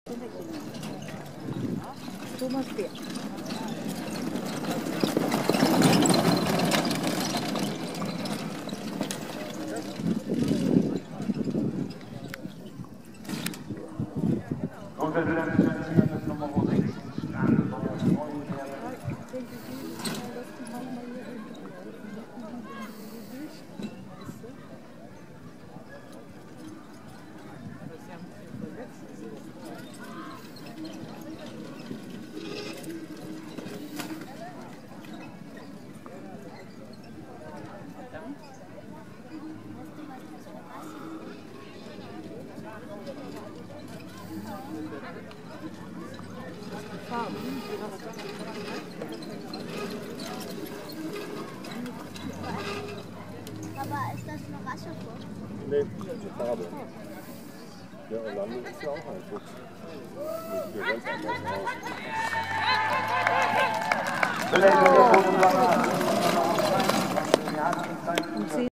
Thomas Bär. Und wir sind das Nummer 6. Aber ist das eine Rassefuchs? Nee, das ist eine Farbe. Ja, Orlando ist ja auch ein Fuchs. Sieht ja ganz anders aus.